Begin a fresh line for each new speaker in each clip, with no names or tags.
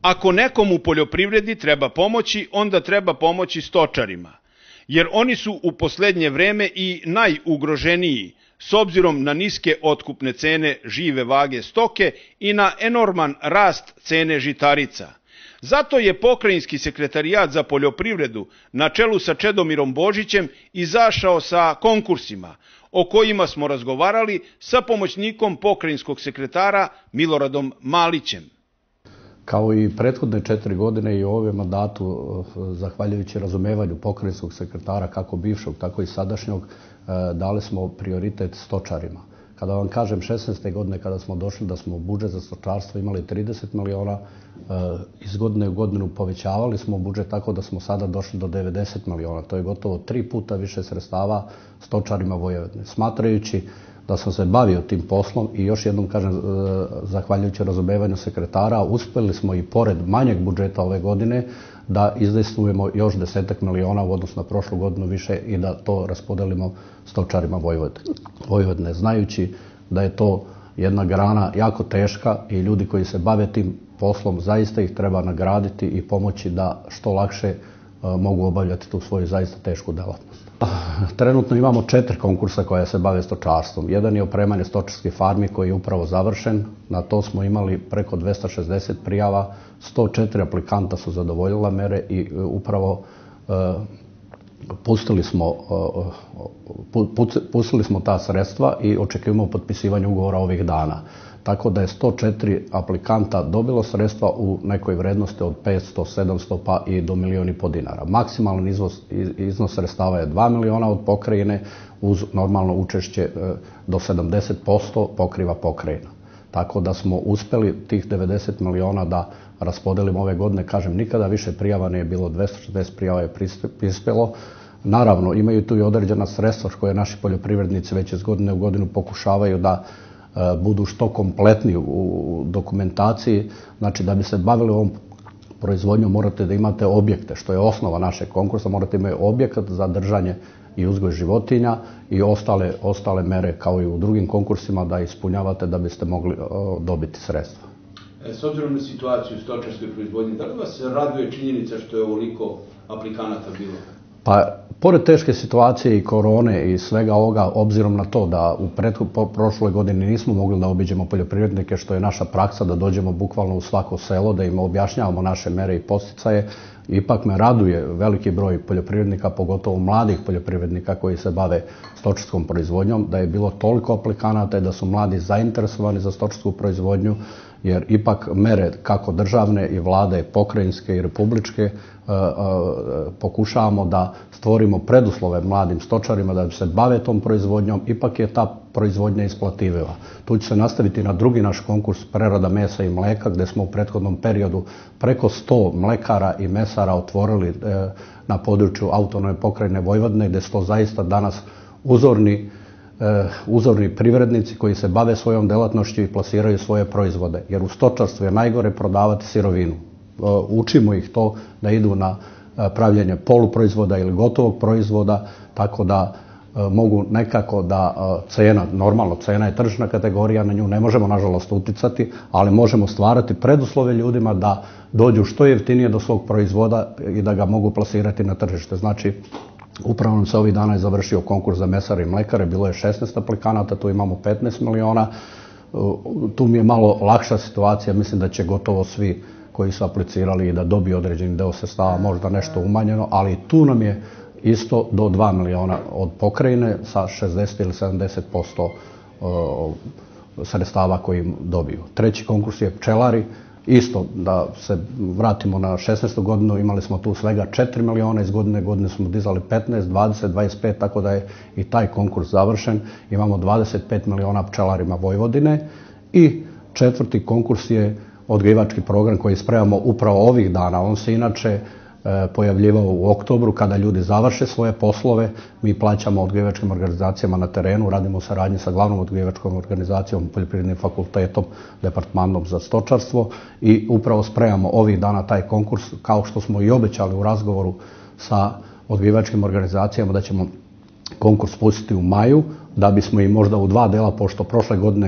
Ako nekom u poljoprivredi treba pomoći, onda treba pomoći stočarima, jer oni su u poslednje vreme i najugroženiji s obzirom na niske otkupne cene žive vage stoke i na enorman rast cene žitarica. Zato je Pokrajinski sekretarijat za poljoprivredu na čelu sa Čedomirom Božićem izašao sa konkursima, o kojima smo razgovarali sa pomoćnikom pokrajinskog sekretara Miloradom Malićem.
Kao i prethodne 4 godine i u ovom mandatu, zahvaljujući razumevanju pokrajinskog sekretara, kako bivšog, tako i sadašnjog, dali smo prioritet stočarima. Kada vam kažem 16. godine kada smo došli da smo budžet za stočarstvo imali 30 miliona, iz godine u godinu povećavali smo budžet tako da smo sada došli do 90 miliona. To je gotovo 3 puta više sredstava stočarima Vojvodine. Smatrajući da sam se bavio tim poslom i još jednom kažem, zahvaljujući razumevanju sekretara, uspeli smo i pored manjeg budžeta ove godine da izdejstvujemo još 10 miliona u odnosu na prošlu godinu više i da to raspodelimo stočarima Vojvodine. Znajući da je to jedna grana jako teška i ljudi koji se bave tim poslom, zaista ih treba nagraditi i pomoći da što lakše mogu obavljati tu svoju zaista tešku delatnost. Trenutno imamo 4 konkursa koja se bave stočarstvom. Jedan je opremanje stočarskih farmi koji je upravo završen. Na to smo imali preko 260 prijava, 104 aplikanta su zadovoljila mere i upravo pustili smo ta sredstva i očekujemo potpisivanje ugovora ovih dana. Tako da je 104 aplikanta dobilo sredstva u nekoj vrednosti od 500, 700 pa i do 1,5 miliona dinara. Maksimalan iznos sredstava je 2 miliona od pokrajine uz normalno učešće do 70% pokriva pokrajina. Tako da smo uspeli tih 90 miliona da raspodelimo ove godine. Kažem, nikada više prijava nije bilo, 260 prijava je prispelo. Naravno, imaju tu i određena sredstva koje naši poljoprivrednici već iz godine u godinu pokušavaju da budu što kompletni u dokumentaciji. Znači, da bi se bavili ovom proizvodnjom morate da imate objekte, što je osnova našeg konkursa, morate imati objekat za držanje i uzgoj životinja i ostale mere kao i u drugim konkursima da ispunjavate da biste mogli dobiti sredstva.
S obzirom na situaciju u stočarskoj proizvodnji, da li vas raduje činjenica što je ovoliko aplikanata bilo?
Pa, pored teške situacije i korone i svega ovoga, obzirom na to da u prošloj godini nismo mogli da obiđemo poljoprivrednike, što je naša praksa, da dođemo bukvalno u svako selo, da im objašnjavamo naše mere i podsticaje, ipak me raduje veliki broj poljoprivrednika, pogotovo mladih poljoprivrednika koji se bave stočarskom proizvodnjom, da je bilo toliko aplikanata i da su mladi zainteresovani za stočarsku proizvodnju, jer ipak mere kako državne i vlade, pokrajinske i republičke pokušavamo da stvorimo preduslove mladim stočarima da se bave tom proizvodnjom, ipak je ta proizvodnja isplativa. Tu će se nastaviti na drugi naš konkurs prerada mesa i mleka, gde smo u prethodnom periodu preko 100 mlekara i mesara otvorili na području autonomne pokrajine Vojvodine, gde su to zaista danas uzorni privrednici koji se bave svojom delatnošću i plasiraju svoje proizvode. Jer u stočarstvu je najgore prodavati sirovinu. Učimo ih to da idu na pravljenje poluproizvoda ili gotovog proizvoda, tako da mogu nekako da normalno cena je tržišna kategorija, na nju ne možemo nažalost uticati, ali možemo stvarati preduslove ljudima da dođu što jeftinije do svog proizvoda i da ga mogu plasirati na tržište. Znači, upravo nam se ovih dana je završio konkurs za mesare i mlekare, bilo je 16 aplikanata, tu imamo 15 miliona. Tu mi je malo lakša situacija, mislim da će gotovo svi koji su aplicirali i da dobiju određeni deo sredstava, možda nešto umanjeno, ali tu nam je isto do 2 miliona od pokrajine sa 60 ili 70% sredstava koji dobiju. Treći konkurs je pčelari. Isto, da se vratimo na 16. godinu, imali smo tu svega 4 miliona, iz godine smo dizali 15, 20, 25, tako da je i taj konkurs završen. Imamo 25 miliona pčelarima Vojvodine i četvrti konkurs je odgajivački program koji spremamo upravo ovih dana. On se inače pojavljivao u oktobru kada ljudi završe svoje poslove. Mi plaćamo odgajivačkim organizacijama na terenu, radimo u saradnji sa glavnom odgajivačkom organizacijom, Poljoprivrednim fakultetom, Departmanom za stočarstvo i upravo spremamo ovih dana taj konkurs, kao što smo i obećali u razgovoru sa odgajivačkim organizacijama da ćemo konkurs pustiti u maju, da bismo i možda u 2 dela, pošto prošle godine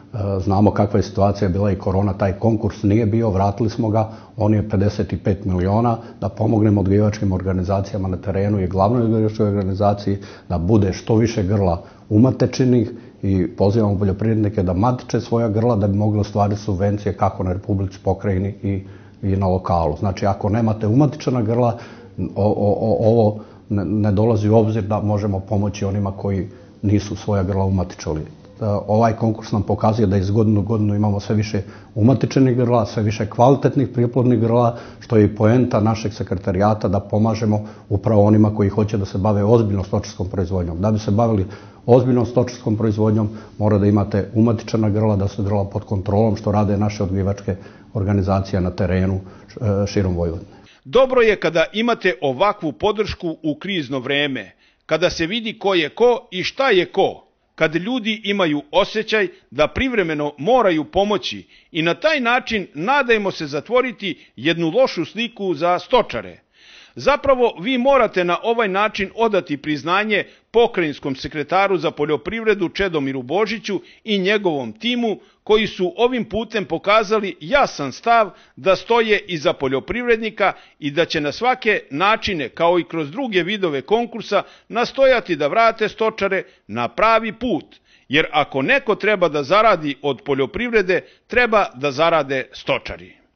Znamo kakva je situacija bila i korona, taj konkurs nije bio, vratili smo ga, on je 55 miliona, da pomognemo odgajivačkim organizacijama na terenu i glavnoj odgajivačkoj organizaciji da bude što više grla umatečenih i pozivamo poljoprivrednike da matiče svoja grla da bi mogli ostvariti subvencije kako na Republici, pokrajini i na lokalu. Znači, ako nemate umatičena grla, ovo ne dolazi u obzir da možemo pomoći onima koji nisu svoja grla umatičali. Ovaj konkurs nam pokazuje da iz godinu u godinu imamo sve više umatičenih grla, sve više kvalitetnih priplodnih grla, što je i poenta našeg sekretarijata da pomažemo upravo onima koji hoće da se bave ozbiljno stočarskom proizvodnjom. Da bi se bavili ozbiljnom stočarskom proizvodnjom, mora da imate umatičena grla, da su grla pod kontrolom, što rade naše odgajivačke organizacije na terenu širom Vojvodine.
Dobro je kada imate ovakvu podršku u krizno vreme, kada se vidi ko je ko i šta je ko, kad ljudi imaju osjećaj da privremeno moraju pomoći i na taj način nadajmo se zatvoriti jednu lošu sliku za stočare. Zapravo, vi morate na ovaj način odati priznanje pokrajinskom sekretaru za poljoprivredu Čedomiru Božiću i njegovom timu, koji su ovim putem pokazali jasan stav da stoje iza poljoprivrednika i da će na svake načine, kao i kroz druge vidove konkursa, nastojati da vrate stočare na pravi put. Jer ako neko treba da zaradi od poljoprivrede, treba da zarade stočari.